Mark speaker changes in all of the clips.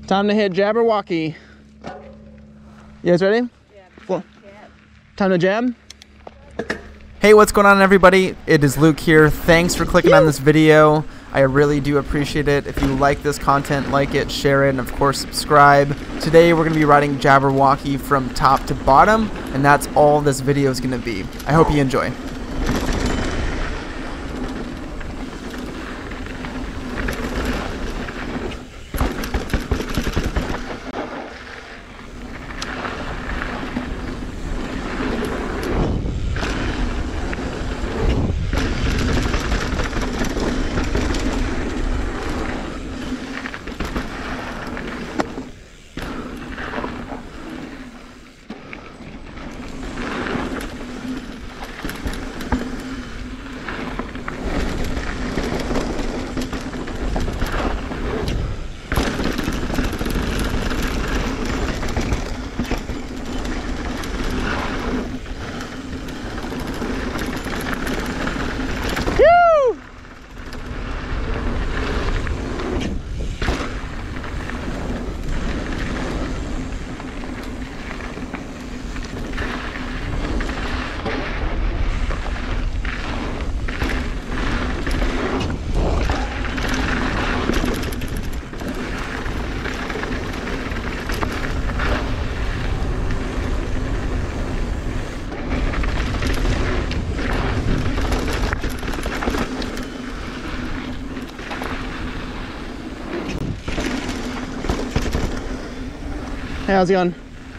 Speaker 1: Time to hit Jabberwocky. You guys ready?
Speaker 2: Yeah.
Speaker 1: Well, time to jab?
Speaker 3: Hey, what's going on, everybody? It is Luke here. Thanks for clicking on this video. I really do appreciate it. If you like this content, like it, share it, and of course subscribe. Today we're going to be riding Jabberwocky from top to bottom, and that's all this video is going to be. I hope you enjoy.
Speaker 1: Hey, how's it going?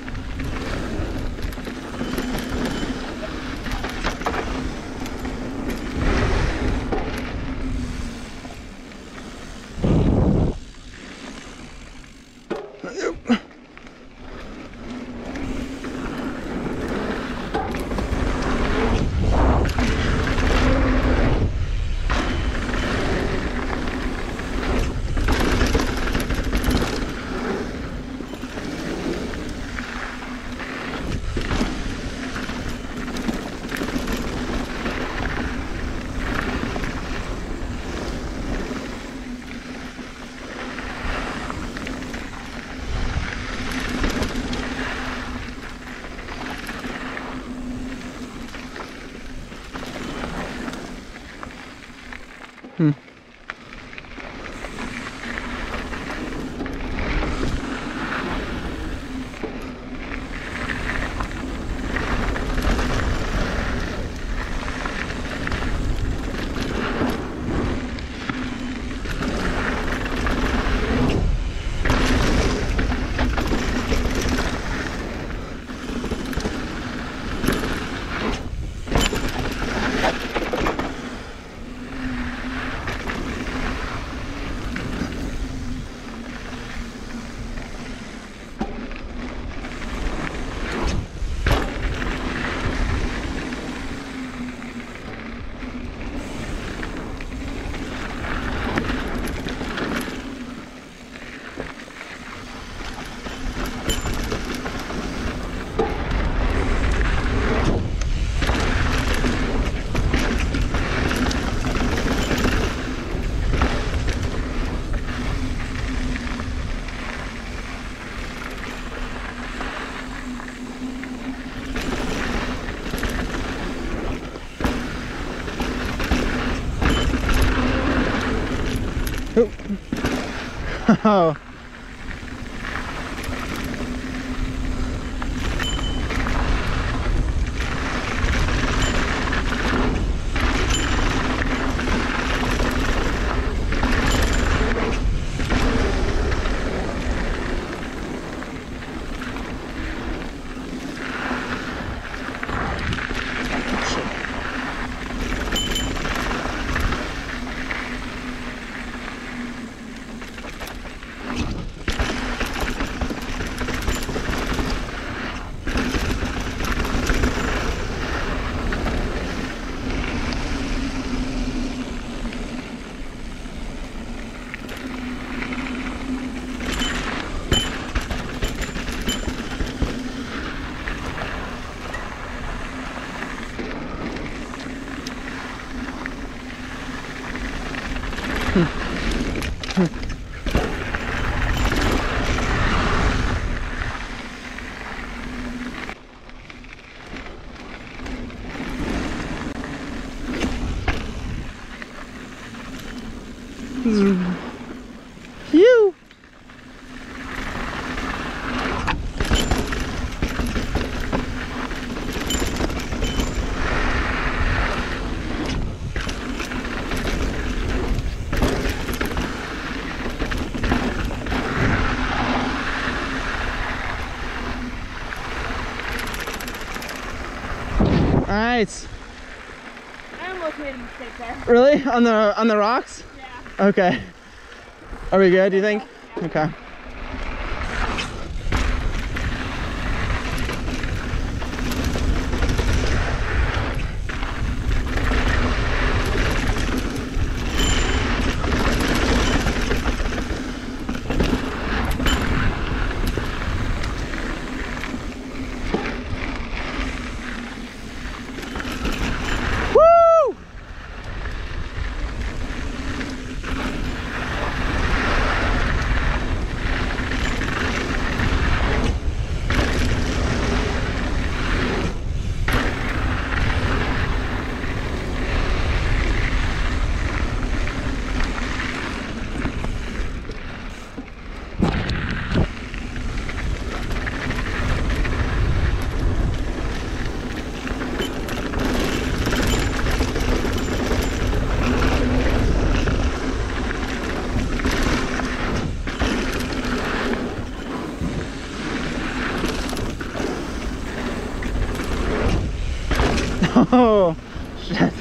Speaker 1: Oh. Phew. All right.
Speaker 2: I almost made a mistake there.
Speaker 1: Really? On the rocks?
Speaker 2: Yeah.
Speaker 1: Okay. Are we good, do you think?
Speaker 2: Yeah.
Speaker 1: Okay. Oh, shit.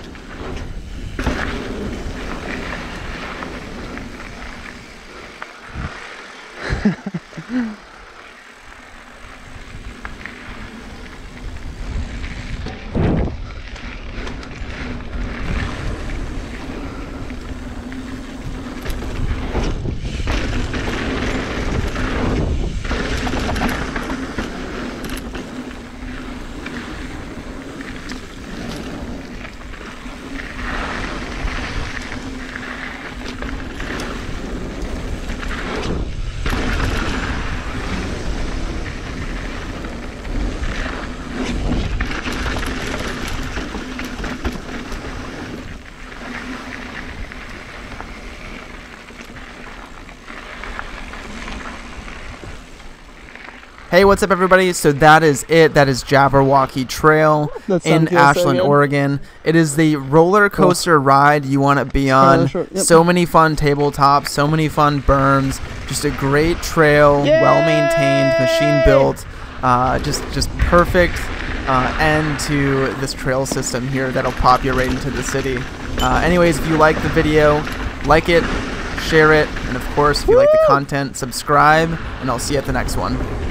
Speaker 3: Hey, what's up, everybody? So that is it. That is Jabberwocky Trail in Ashland, Oregon. It is the roller coaster ride you want to be on. So many fun tabletops, so many fun berms. Just a great trail, well-maintained, machine-built. Just perfect end to this trail system here that'll pop you right into the city. Anyways, if you like the video, like it, share it, and of course, if you like the content, subscribe, and I'll see you at the next one.